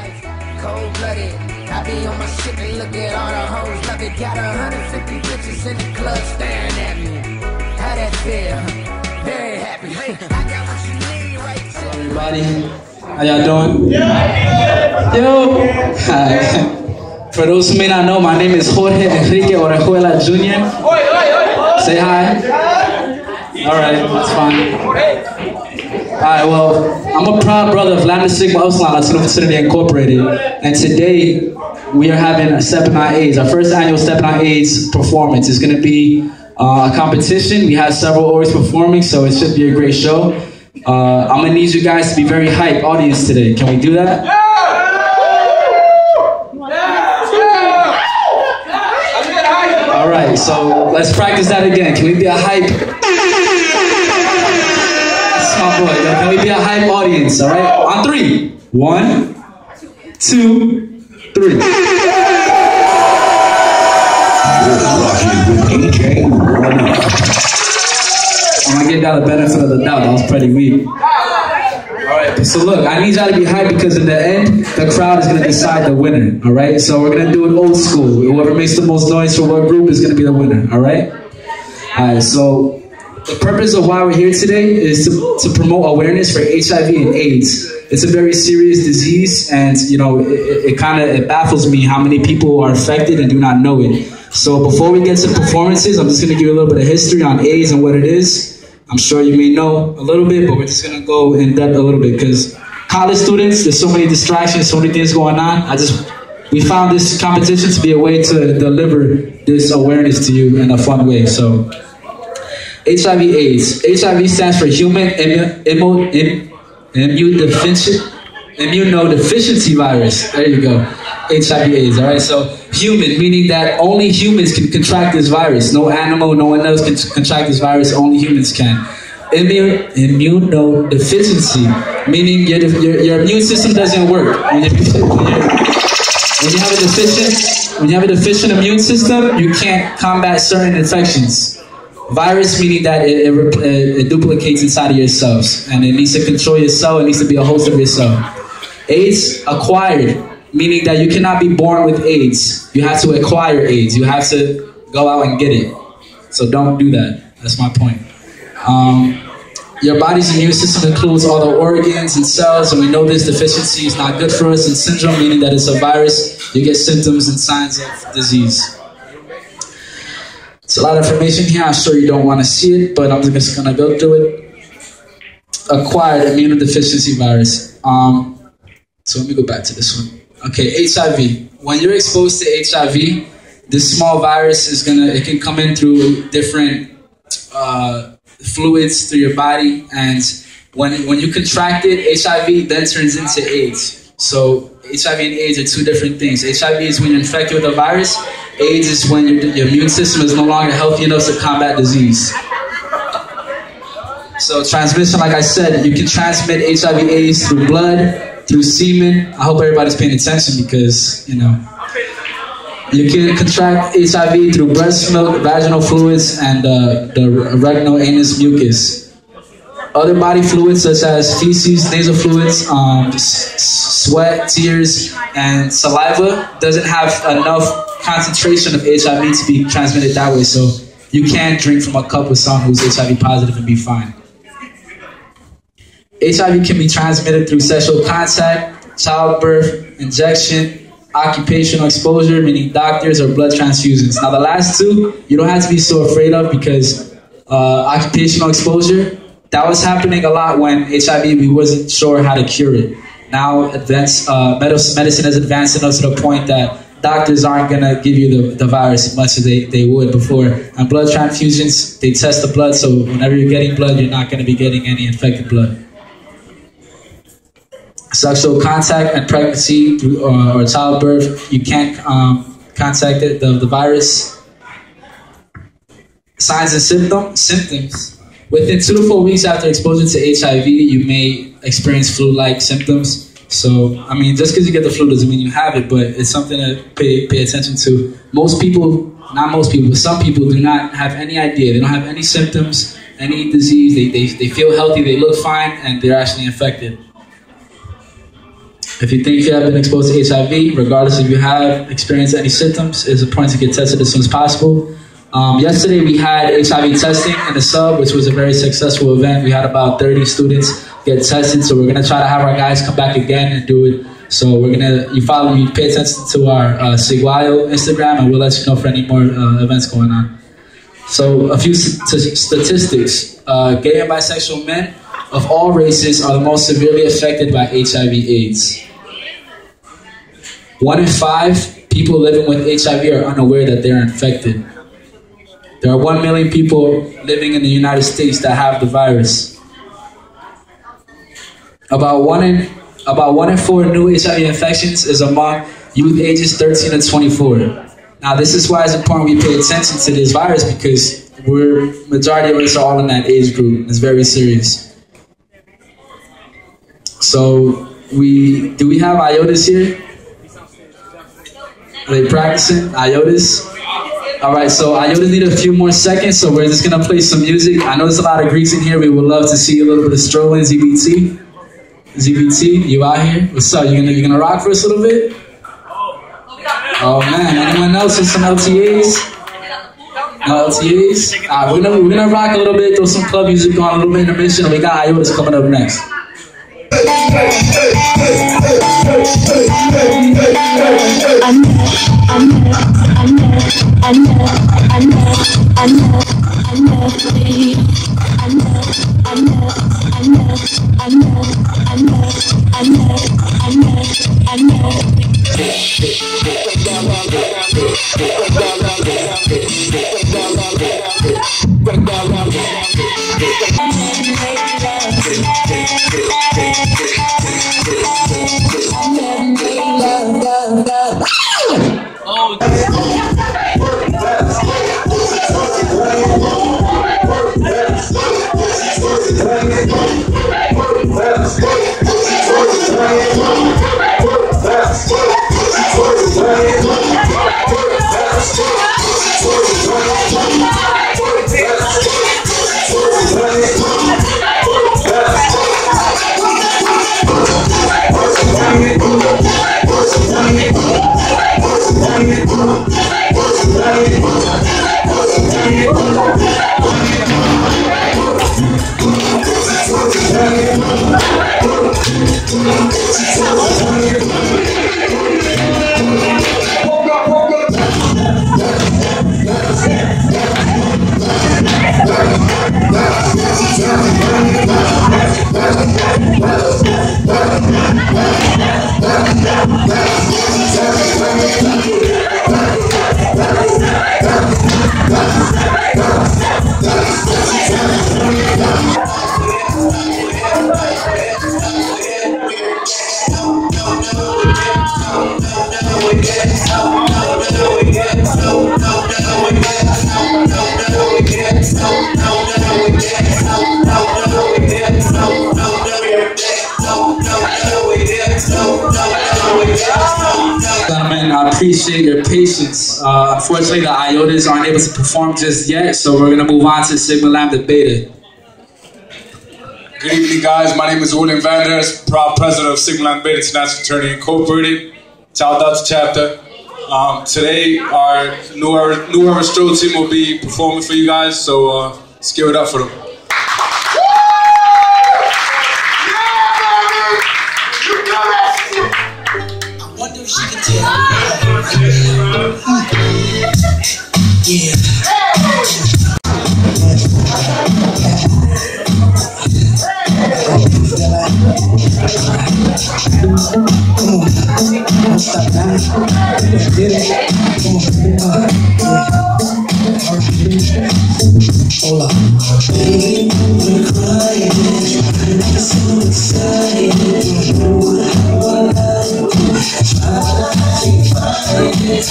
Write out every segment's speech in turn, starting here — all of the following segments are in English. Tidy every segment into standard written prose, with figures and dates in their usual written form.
Cold-blooded, I be on my shit, they look at all the hoes, love it. Got 150 bitches in the club staring at me. How that feel? Very happy. I got what you need right there. Everybody, how y'all doing? Yo! Hi. For those who may not know, my name is Jorge Enrique Orejuela Jr. Say hi. Alright, that's fine. Alright, well, I'm a proud brother of Lambda Sigma Upsilon Latino Fraternity Incorporated, and today we are having a Steppin' on AIDS. Our first annual Steppin' on AIDS performance is going to be a competition. We have several orgs performing, so it should be a great show. I'm going to need you guys to be very hype audience today. Can we do that? Alright, so let's practice that again. Can we be a hype? My boy, can we be a hype audience, all right? On 3. 1, 2, 3. I'm gonna give y'all the benefit of the doubt. That was pretty weak. All right, so look, I need y'all to be hyped because in the end, the crowd is gonna decide the winner, all right? So we're gonna do it old school. Whoever makes the most noise for what group is gonna be the winner, all right? All right, so the purpose of why we're here today is to promote awareness for HIV and AIDS. It's a very serious disease, and you know it baffles me how many people are affected and do not know it. So before we get to performances, I'm just going to give you a little bit of history on AIDS and what it is. I'm sure you may know a little bit, but we're just going to go in depth a little bit because college students, there's so many distractions, so many things going on. We found this competition to be a way to deliver this awareness to you in a fun way. So. HIV/AIDS. HIV stands for Human Immunodeficiency Virus. There you go. HIV/AIDS. All right. So human, meaning that only humans can contract this virus. No animal, no one else can contract this virus. Only humans can. Immunodeficiency, meaning your immune system doesn't work. When you have a deficient immune system, you can't combat certain infections. Virus meaning that it duplicates inside of your cells and it needs to control your cell, it needs to be a host of your cell. AIDS, acquired, meaning that you cannot be born with AIDS. You have to acquire AIDS. You have to go out and get it. So don't do that. That's my point. Your body's immune system includes all the organs and cells, and we know this deficiency is not good for us. And syndrome, meaning that it's a virus, you get symptoms and signs of disease. It's a lot of information here. I'm sure you don't want to see it, but I'm just going to go through it. Acquired immunodeficiency virus. So let me go back to this one. Okay, HIV. When you're exposed to HIV, this small virus it can come in through different fluids through your body, and when you contract it, HIV then turns into AIDS. So HIV and AIDS are two different things. HIV is when you're infected with a virus. AIDS is when your immune system is no longer healthy enough to combat disease. So transmission, like I said, you can transmit HIV/AIDS through blood, through semen. I hope everybody's paying attention because, you know, you can contract HIV through breast milk, vaginal fluids, and the rectal anus mucus. Other body fluids such as feces, nasal fluids, sweat, tears, and saliva doesn't have enough concentration of HIV to be transmitted that way, so you can't drink from a cup with someone who's HIV positive and be fine. HIV can be transmitted through sexual contact, childbirth, injection, occupational exposure, meaning doctors or blood transfusions. Now the last two, you don't have to be so afraid of because occupational exposure, that was happening a lot when HIV, we wasn't sure how to cure it. Now medicine has advanced enough to the point that doctors aren't going to give you the virus as much as they would before. And blood transfusions, they test the blood, so whenever you're getting blood, you're not going to be getting any infected blood. Sexual contact and pregnancy or childbirth, you can't contact the virus. Signs and symptoms. Within 2 to 4 weeks after exposure to HIV, you may experience flu-like symptoms. So, I mean, just because you get the flu doesn't mean you have it, but it's something to pay attention to. Most people, not most people, but some people do not have any idea. They don't have any symptoms, any disease. They feel healthy, they look fine, and they're actually infected. If you think you have been exposed to HIV, regardless if you have experienced any symptoms, it's important to get tested as soon as possible. Yesterday we had HIV testing in the sub, which was a very successful event. We had about 30 students get tested, so we're going to try to have our guys come back again and do it. So we're going to, you pay attention to our Siguayo Instagram, and we'll let you know for any more events going on. So a few statistics. Gay and bisexual men of all races are the most severely affected by HIV/AIDS. 1 in 5 people living with HIV are unaware that they're infected. There are 1 million people living in the United States that have the virus. About one in 4 new HIV infections is among youth ages 13 to 24. Now, this is why it's important we pay attention to this virus, because majority of us are all in that age group. It's very serious. So, do we have IOTAs here? Are they practicing IOTAs? All right, so IOTAs need a few more seconds, so we're just gonna play some music. I know there's a lot of Greeks in here. We would love to see a little bit of strolling. ZBT, you out here? What's up? You gonna rock for us a little bit? Oh man, anyone else with some LTAs? No LTAs? All right, we're gonna rock a little bit, throw some club music on, a little bit of intermission, and we got IOTAs coming up next. Gentlemen, I appreciate your patience. Unfortunately, the IOTAs aren't able to perform just yet, so we're going to move on to Sigma Lambda Beta. Good evening, guys. My name is William Van Der, proud president of Sigma Lambda Beta International Fraternity Incorporated, Tau Delta chapter. Today, our New Era Stroll team will be performing for you guys, so let's give it up for them. Yeah. Hold up. Baby, we're crying. I'm so excited. Try to find it.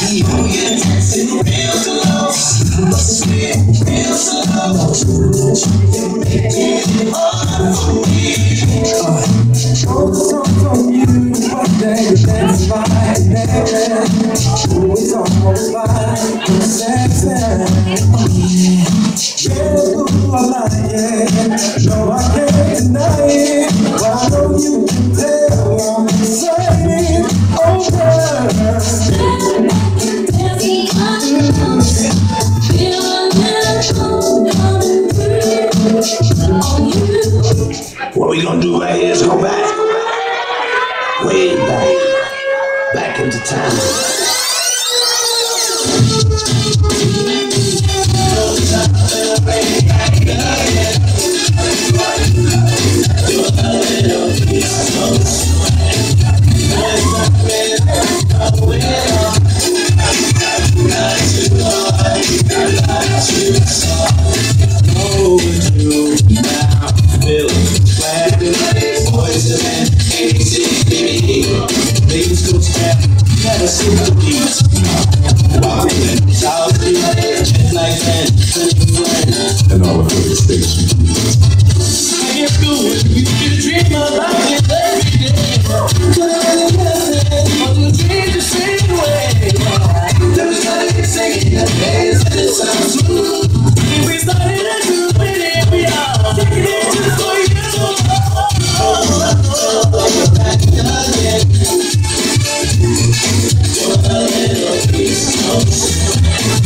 way back into time. And all of the stations. It's good. You can dream about it every day. But you dream the same way. There was nothing singing the days and it sounds good. We started at 2 minutes, we are taking it just for you. You're back again. You're a little piece of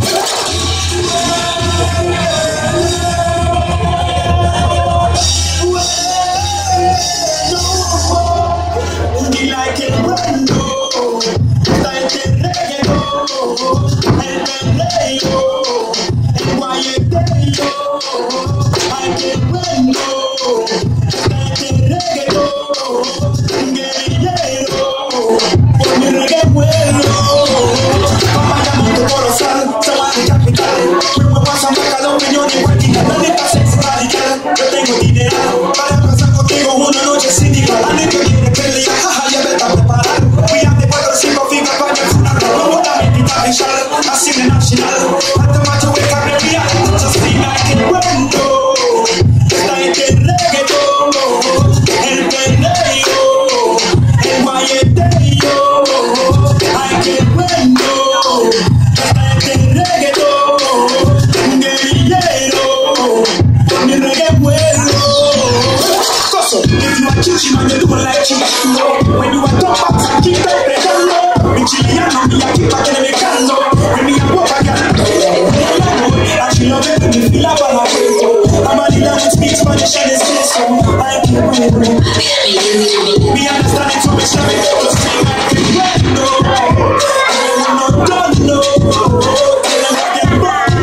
when you are top up, I keep that me Chileano, me I keep back in the cando. When me a walk again, I feel no better me feel like I'm a leader that speaks Spanish and it's clear, so I keep waiting. Me understand it, so me shall be able to sing. I keep waiting, no, don't know. Tell them I get burned.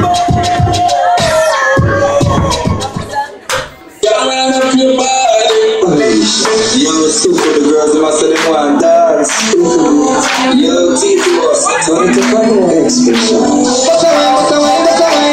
Round up your body. Yo, super the girls in my city want dance. Yo, T-Boss, 20 expression.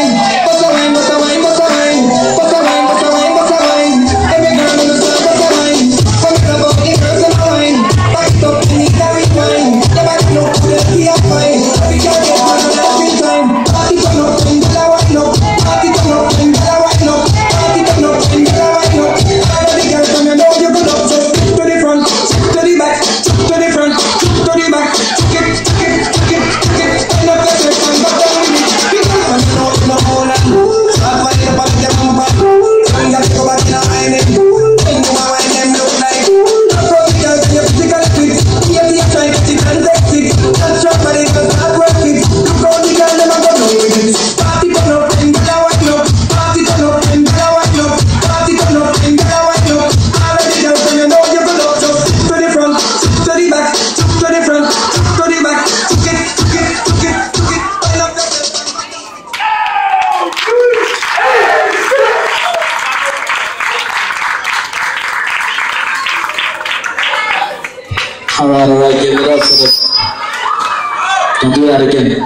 Alright, give it up for the... Don't do that again.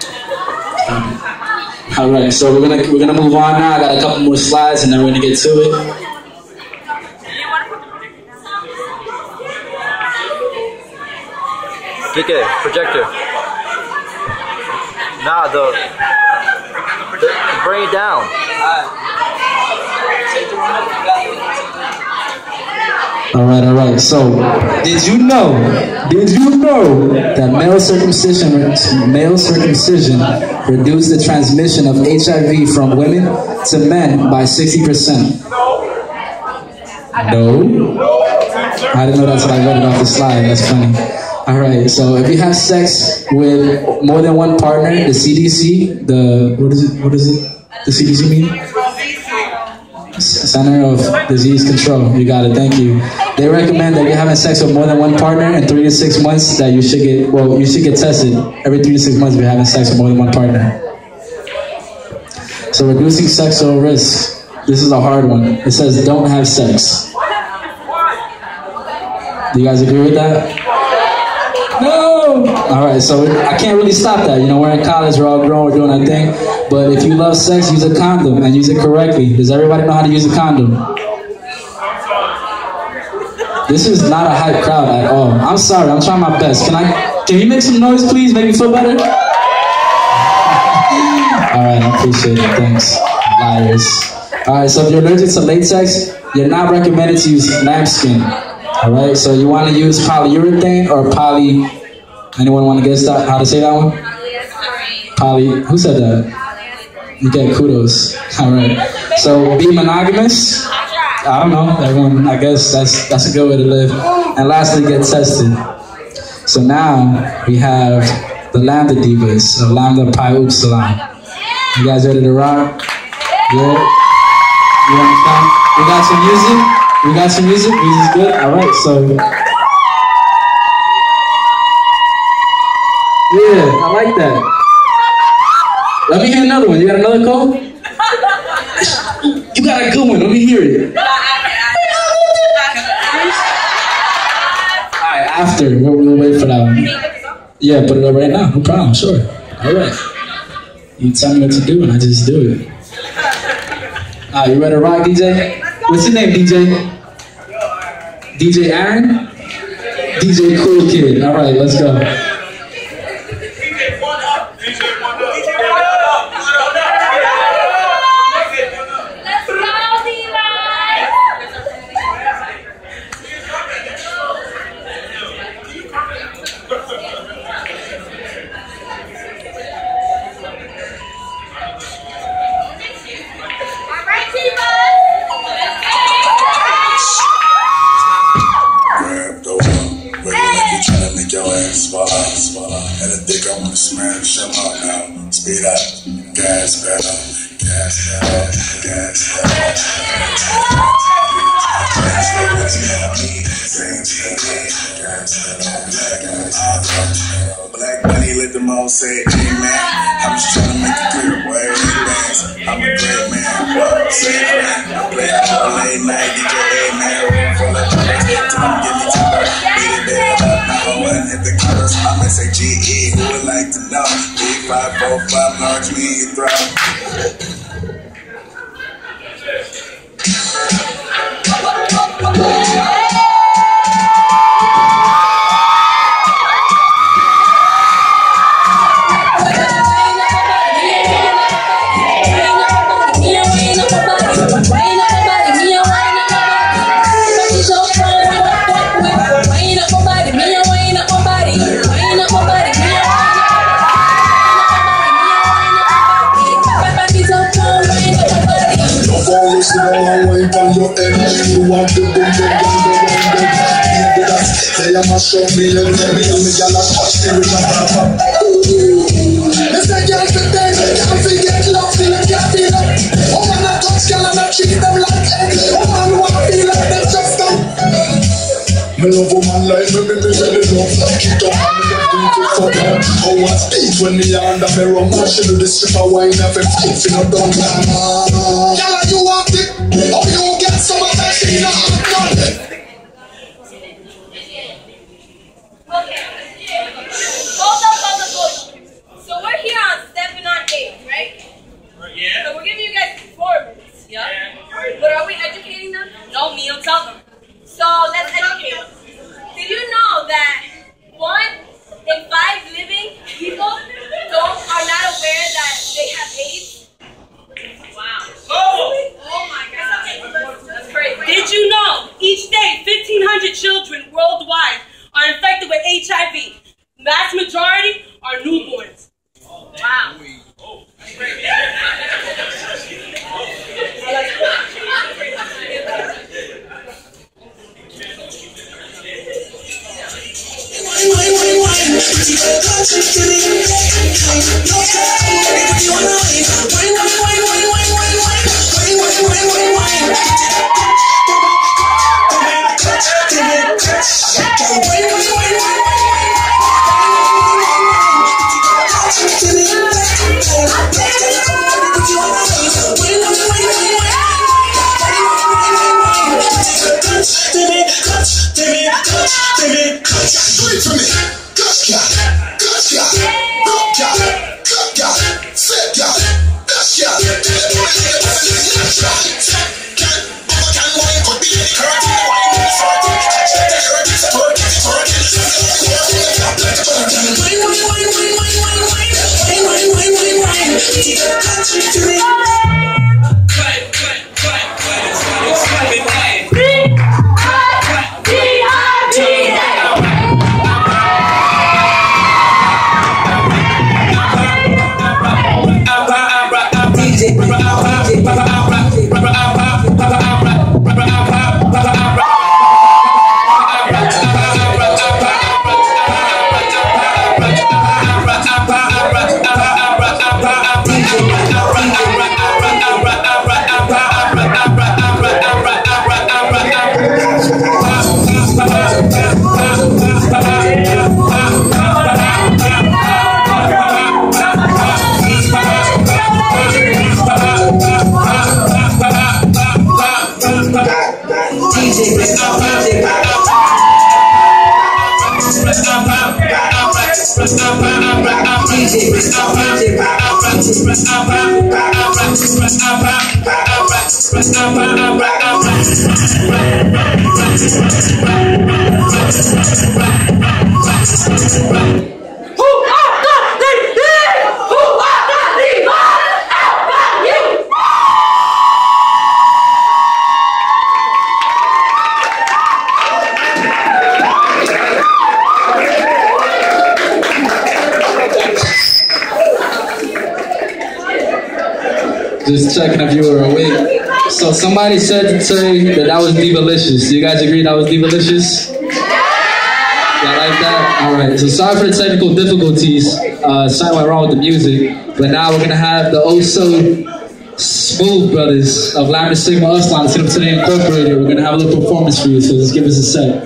Alright, so we're gonna move on now. I got a couple more slides and then we're gonna get to it. DK, projector. Nah, bring it down. Alright, so did you know that male circumcision reduced the transmission of HIV from women to men by 60%? No? I didn't know that's what I read off the slide, that's funny. Alright, so if you have sex with more than one partner, the CDC, what is it? The CDC mean? Center of Disease Control. You got it. Thank you. They recommend that if you're having sex with more than one partner in 3 to 6 months, that you should get tested every 3 to 6 months if you're having sex with more than one partner. So reducing sexual risk. This is a hard one. It says don't have sex. Do you guys agree with that? No! Alright, so I can't really stop that. You know, we're in college, we're all grown, we're doing our thing. But if you love sex, use a condom and use it correctly. Does everybody know how to use a condom? This is not a hype crowd at all. I'm sorry, I'm trying my best. Can you make some noise, please? Make me feel better? Alright, I appreciate it. Thanks. Liars. Alright, so if you're allergic to latex, you're not recommended to use lambskin. Alright, so you want to use polyurethane or poly... Anyone want to guess that? How to say that one? Who said that? Okay, kudos. Alright. So be monogamous. I don't know. Everyone, I guess that's a good way to live. And lastly, get tested. So now we have the Lambda Divas of Lambda Pi Upsilon. You guys ready to rock? Yeah? You want to come? We got some music? We got some music? Music's good? Alright, so... Yeah, I like that. Let me hear another one. You got another call? You got a good one. Let me hear it. Alright, after. We'll wait for that one. Yeah, put it up right now. No problem. Sure. Alright. You tell me what to do and I just do it. Alright, you ready to rock, DJ? What's your name, DJ? DJ Aaron? DJ Cool Kid. Alright, let's go. And I think I wanna smash them up now. Speed up, gas pedal, gas pedal, gas pedal, Black Bunny let them all say amen. I'm just trying to make it clear, boy, it dance. I'm a great man, what? Say it, I play all late night, DJ man, room full of drugs. Tell them give me time, beat it dead up now and hit the chorus. I'm S-A-G-E, who would like to know? 3545, large me, you throw. You want to do Say I'm a show me and tell me I'm a gala touch me with a papa. Let's take girls to day, can't forget love, feel like you feel like. Oh man, I touch girl and I treat them like eggs. Oh man, wanna feel like they just come. Me love woman like me really love. Keep on me love them to fuck her. Oh I speak when me under me rum. She do the strip of wine of him if you not done. Gala you want it? Oh you get some of that shit now. So we're here on Stepping on Age, right? Yeah. So we're giving you guys performance. Yeah. But are we educating them? No, me, don't tell them. So let's educate them. Did you know that 1 in 5 living people are not aware that they have AIDS? Wow. Oh my God. That's crazy. Did you know each day 1,500 children worldwide are infected with HIV? Vast majority are newborns. Wow. Do it for me. Good girl, good girl, good girl, good girl, fit girl, best girl. Just checking if you were awake. So somebody said to say that was Divalicious. Do you guys agree that was Divalicious? Y'all like that? Alright, so sorry for the technical difficulties. Something went wrong with the music. But now we're going to have the oh-so-smooth brothers of Lambda Sigma Upsilon, Cinema Today Incorporated. We're going to have a little performance for you, so just give us a sec.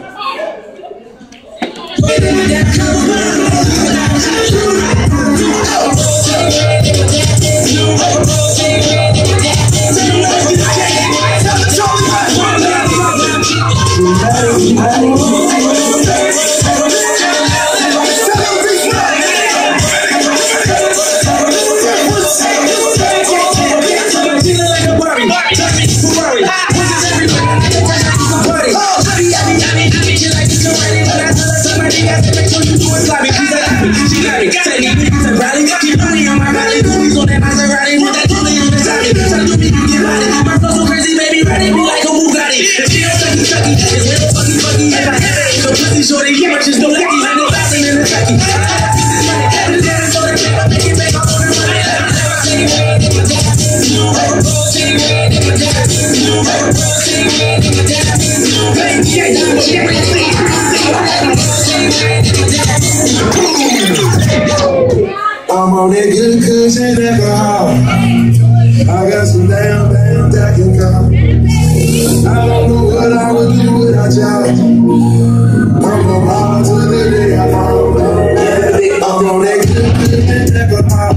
I'm on that good cushion alcohol. I got some damn that can come. I don't know what I would do without y'all. I'm from hard to the day I fall down. I'm on that good cushion alcohol.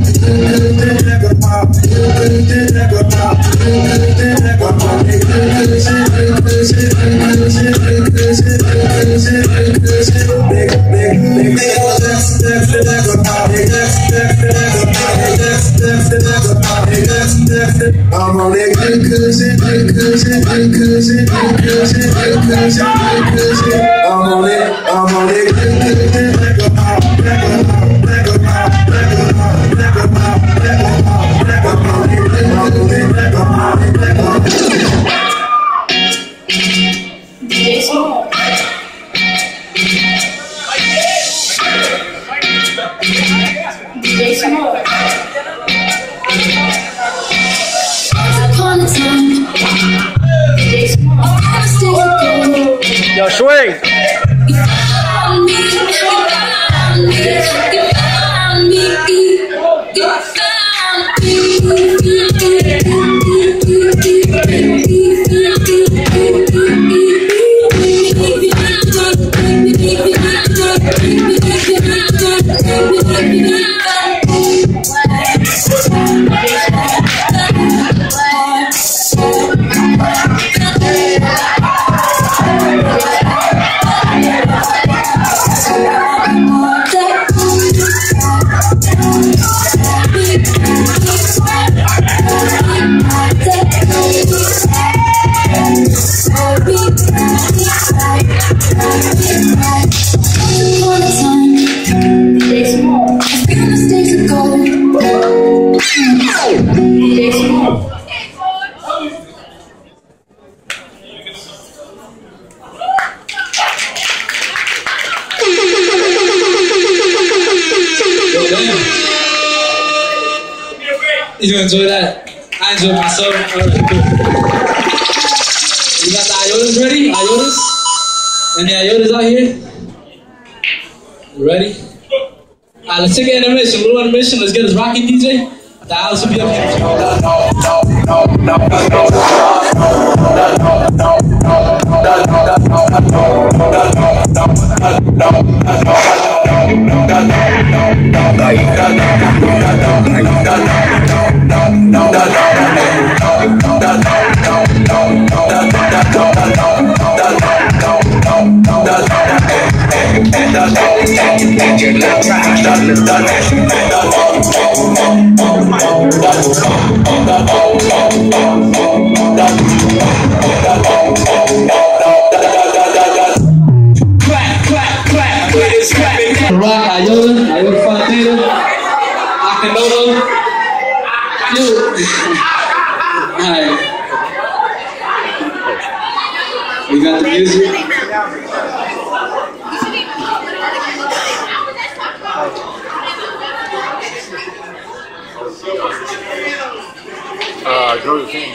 I'm on that good cushion. I'm on that good Yo, swing! You enjoy that? I enjoy myself. All right, cool. You got the iotas ready? Iotas? Any iotas out here? You ready? Alright, let's take an intermission. Little intermission. Let's get this rocking, DJ. The house will be up here. Rock, Iota Fontana, Akinoto. Alright. We got the music. Georgia King.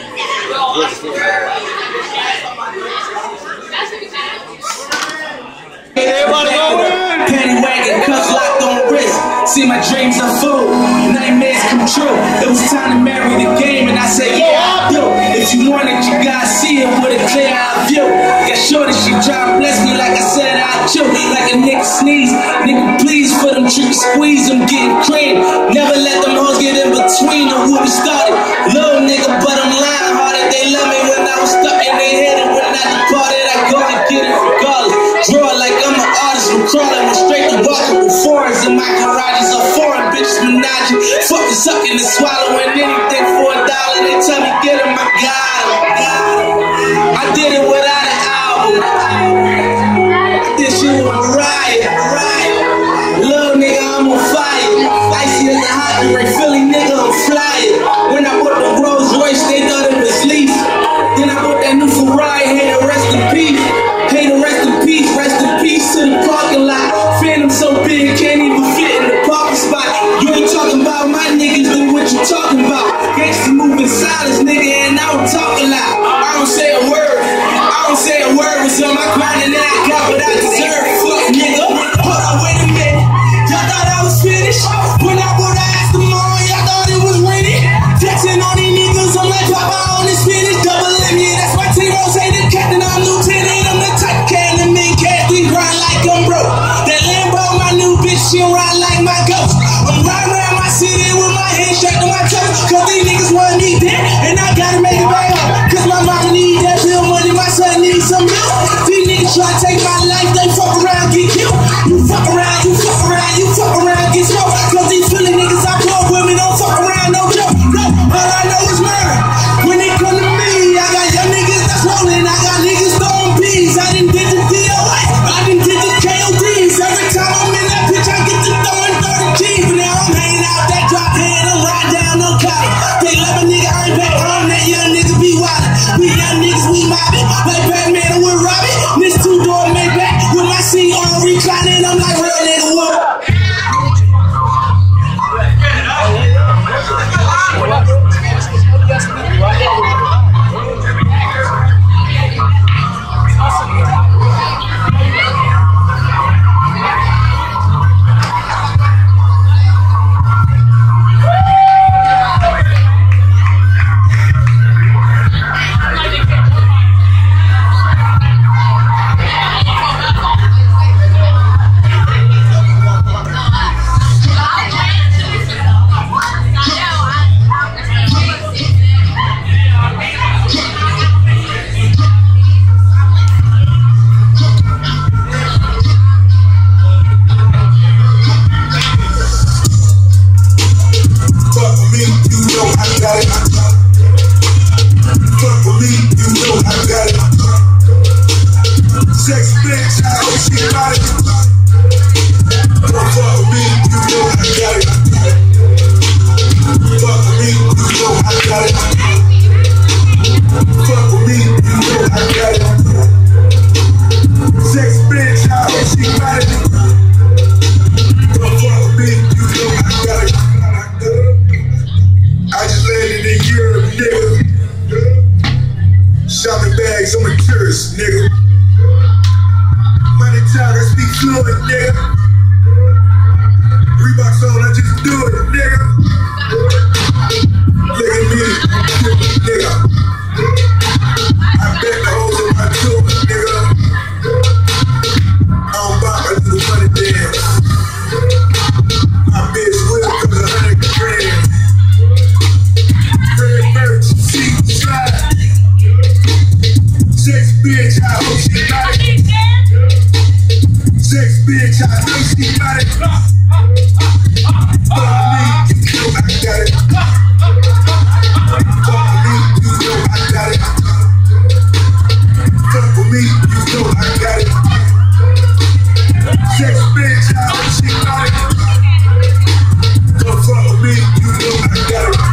Everybody go in. Penny wagon, cuffs locked on wrist. See my dreams unfold, nightmares come true. It was time to marry the game, and I said, yeah, I'll do. If you want it, you gotta see it with a clear eye view. Got shorty, she try to bless me like I said I'd chew. Like a nigga sneeze, nigga please for them tricky squeeze, I'm getting cream. Never let them hoes get in between of what we started. Little nigga, but I'm lying harder. They love me when I was stuck in their head, and when I departed, I go and get it regardless. Draw it like I'm an artist, I'm crawling with straight to walkable foreigns in my garages. A foreign bitches menage, fucking sucking and swallowing anything for $1. They tell me get him, I got him. I did it without an album. This shit was a riot. Little nigga, I'm on fire. Icy as a hockey ring, Philly nigga, I'm flying. When I bought the Rolls Royce, they thought it was leaf. Then I bought that new Ferrari, hey, the rest in peace. Hey, the rest in peace to the parking lot. Phantom so big, can't even fit in the parking spot. You ain't talking about my niggas, then what you talking about? Gangsta moving silence, nigga, and I don't talk a lot. I don't say a word, was on my grind and then I got what I deserve. Fuck nigga, hold on, wait a minute. Y'all thought I was finished? When I bought the Aston Martin, y'all thought it was winning. Flexing on these niggas, I'm like Papa on this finish. Double M, yeah, that's my T-Rose, ain't the captain, I'm lieutenant. I'm the type can and me can't we grind like I'm broke. That Lambo, my new bitch, she ride like my ghost. I'm riding around my city with my hands strapped to my toes. Cause these niggas want me dead, and I gotta make it back home. Cause my mama need that bill money, my son needs some milk. These niggas try to take my life, they fuck around, get killed. You fuck around, get smoked. Cause these Reeboks on, I just do it, nigga. Look at me, nigga. I bet the hoes in my tube, nigga. I don't buy my little money dance. My bitch will cook 100 grand. Red merch, seat slide. Sex bitch, I hope she got it. Sex bitch, I know she got it. Fuck me, you know I got it. Fuck me, you know I got it. Fuck with me, you know I got it. Sex bitch, I hope she got it. Don't fuck with me, you know I got it.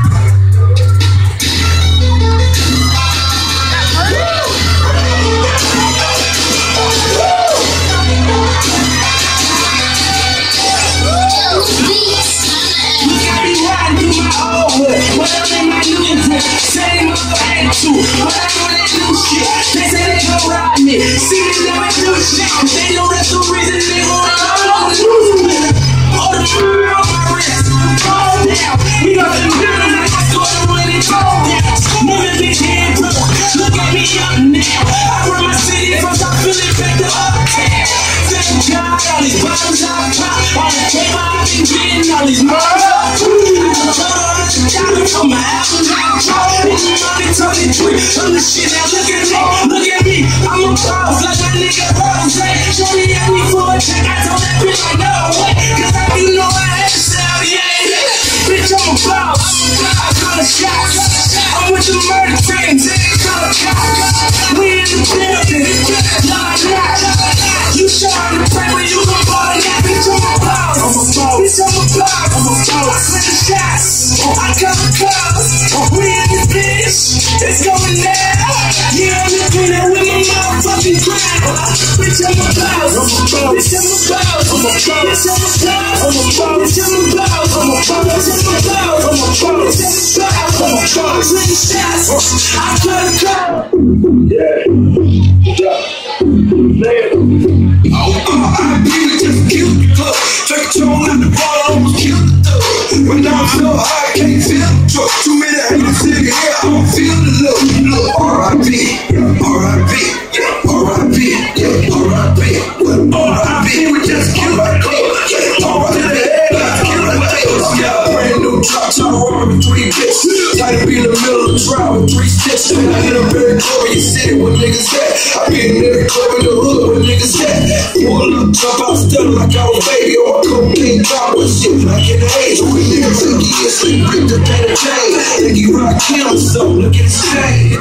Same mother attitude, but I know they do shit. They say they gon' ride me. See me never do shit. They know that's the reason they gon' ride on the news. All the food on my wrist, fall down. We got them girls like I saw them when they fall down. Nigga big hands up, look at me up now. I run my city from South Philly back to uptown. Thank God, all these bottles I pop, all the paper I've been getting, all these murders I $100 from my album. On the shit, now look at me, I'm a boss like my nigga Rose. Shorty at me for a check, I told that bitch like no way, cause I do know I had to sell, yeah. Bitch, I'm a boss, I call a shot. I'm with the murder team, call a cop. We in the building, nah. You show on the play when you gon' ball and that bitch, I'm a boss. Bitch, I'm a boss, I send shots, I call the cops. We in the bitch, it's going down. Yeah, I'm looking at with my motherfucking crap. Bitch, I'm a boss. Bitch, I'm a boss. Bitch, I'm a boss. Bitch, I'm a boss. Bitch, I'm a boss. Bitch, I'm a boss. Bitch, I'm a boss. Send shots, I call the cops. I just killed the club. Take a tone in the ball, almost killed the thug. When I'm so high, I can't feel the truck. Too many haters in the air, I don't feel the love. R.I.P. R.I.P. R.I.P. R.I.P. R.I.P. We just killed my club. R.I.P. Brand new drop, top roller with 3 bits. Tight to be in the middle of the trial with 3 steps. I hit a very club in your city where niggas at. I be in every club in the hood where niggas at. Pull up, jump out, stutter like I was baby. Or a cocaine drop with shit like in the age. We niggas think he is sleep, grip the better chain. Think he rock him, so look at his chain.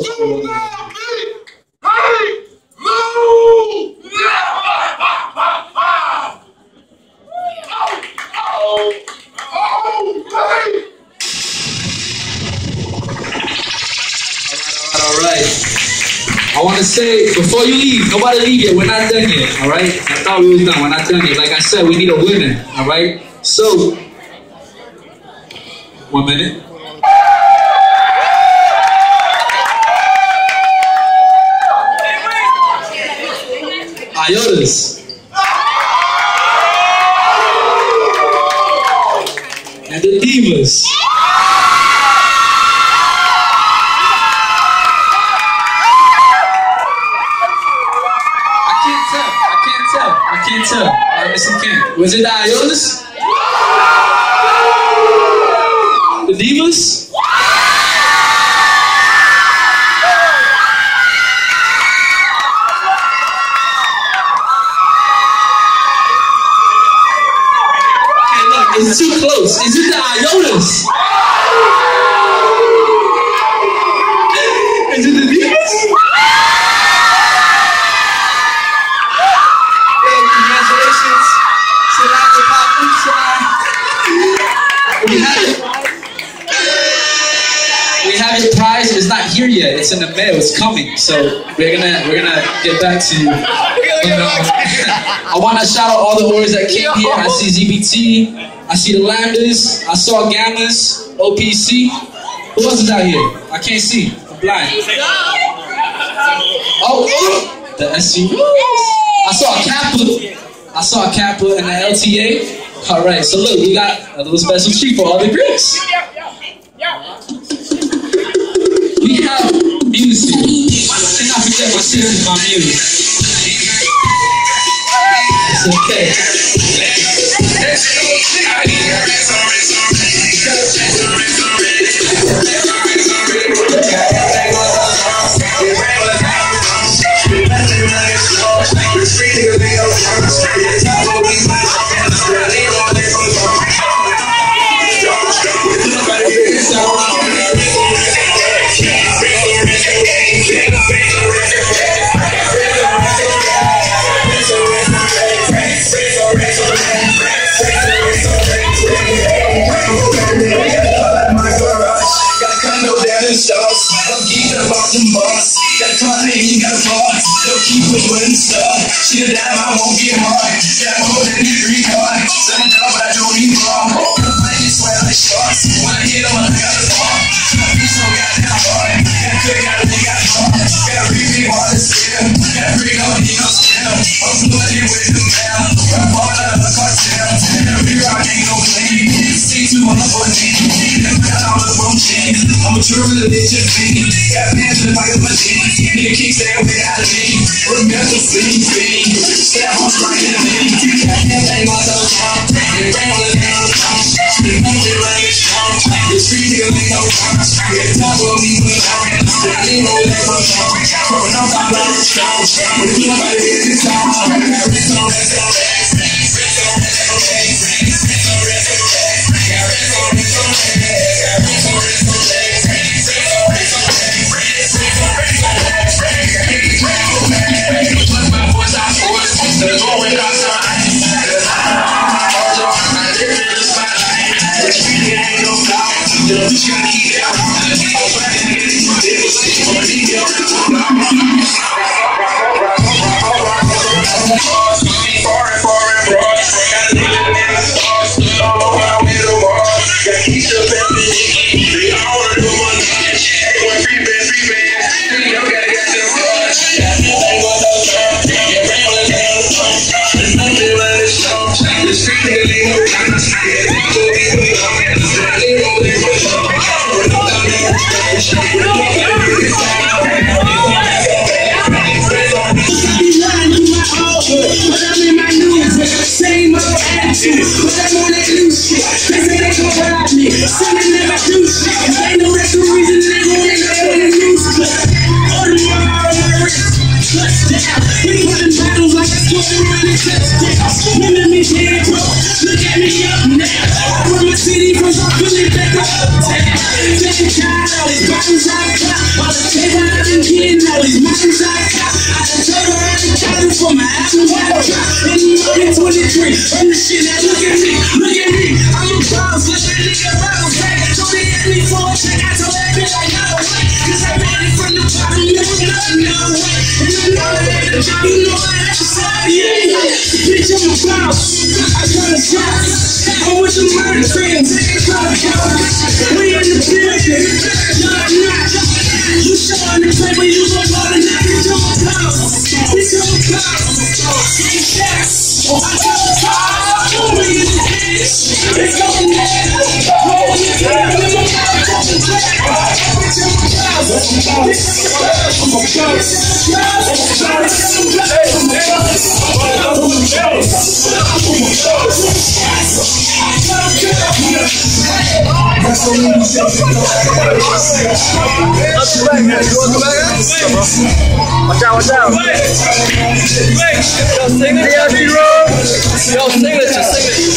I want to say, before you leave, nobody leave yet. We're not done yet, all right? I thought we was done. We're not done yet. Like I said, we need a winner, all right? So, 1 minute. Iotas. And the Divas. I can't tell. I guess I can't. Was it the Iotas? The Divas? Okay, look, it's too close. Is it the Iotas? Is it the Divas? We have your prize. It's not here yet. It's in the mail. It's coming. So we're gonna get back to you. I want to shout out all the warriors that came here. I see ZBT. I see the Lambdas. I saw Gammas. OPC. Who else is out here? I can't see. I'm blind. Oh, the SC. I saw a Kappa and an LTA. All right, so look, we got a little special treat for all the Greeks. We have music. I cannot forget my sister, my music. It's okay. She a dime, I won't get hard. Got more than 3 cards. 7 dollars, but I don't need more. The plane sweat like sharks. When I hit them, I got a farm. My piece so goddamn hard. Got a cook, got a thing, got a farm. Got a really hard to steal. Got a big old need no skill. I'm flooded with the mail. I'm part of a cartel. And a rear rock ain't no plane. C2 on the 14. And I'm on the wrong chain. I'm a true religion fiend. Got pants in the pocket of my jeans. Nigga keep staying without me. Remember free. Step on right in the middle. Got everything on the top. And bang on the down. The money running strong. The street nigga ain't no rock. Yeah, talk with me when I'm in. I ain't no level strong. Growing up, I'm not strong. When you nobody hit the top. Wrist on rest on rest. Wrist on rest on rest. Wrist on rest on rest. Got wrist on rest on rest. Got wrist on rest on rest. Wrist on rest on rest. Wrist on rest on rest. Put my voice out for us. The going outside. The street ain't no doubt. The bitch gotta eat out. I'm back in the day. Same old attitude, but I'm on that new shit. They say they gon' rob me, so they never do shit. They know that's the reason they gon' end up on the news clip. All the more on my wrist, touchdown. We put them bottles like a square running touchdown. Look at me dead, bro. Look at me up now. From the city, from Philly back to uptown. Taking God, all these bottles out of clock. All the table bitches I got. I done turned around and counted for my album when I drop. And you know in 23, and the shit now look at me, I'm a boss, let that nigga bounce back. Told they had me for a check, I told that bitch I got away. Cause I made it from the bottom, never nothing, no way. And I know that the job, you know I have to say, yeah. Bitch, I'm a boss, I got a shot. I'm with the murder train, take it from the house. We in the building, no I'm not. You showing the play, but you gon' go to knock it to a bounce. Bitch, I'm a boss, take shots. I got a car, we in the bitch. It's going down, roll the game, live my life on the track. Bitch, I'm a boss, I'm a boss. Watch out. Yo, sing it, Yo, sing it, just sing it.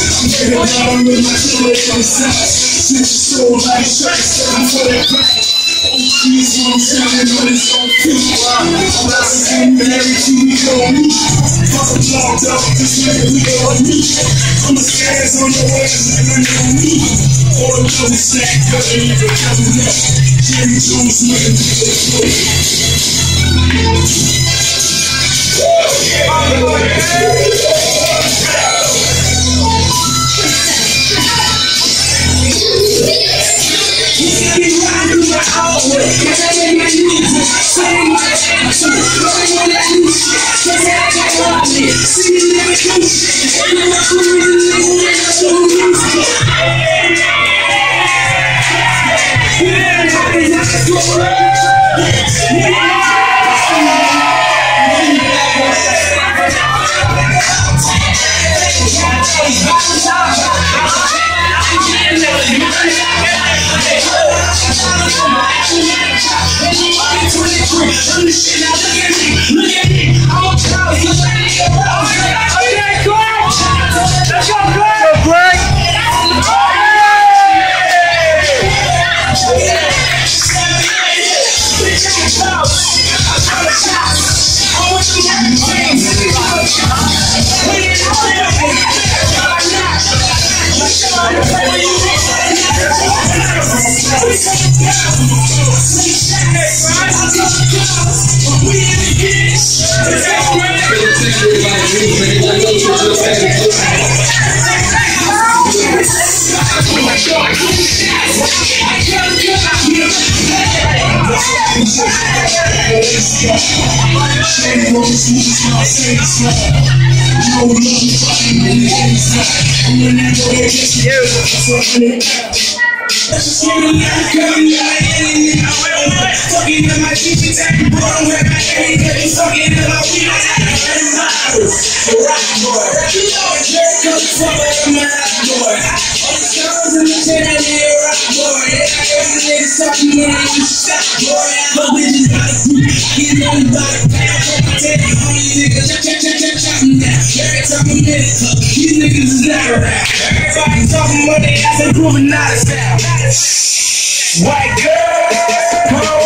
These niggas is never everybody talking money as a grooving, not a sound. White girl,